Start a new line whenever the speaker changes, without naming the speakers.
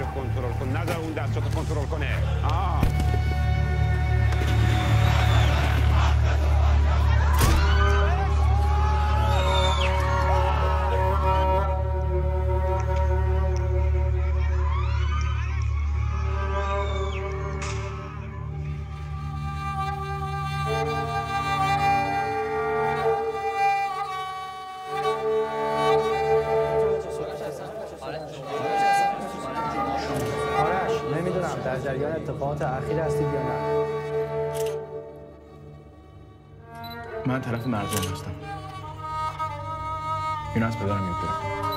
دستشو کنترل کن، نذار اون دستاتو کنترل کنه.
در جریان اتفاقات اخیر هستید یا نه؟
من طرف مردم هستم. اینو از پدرم یاد گرفتم.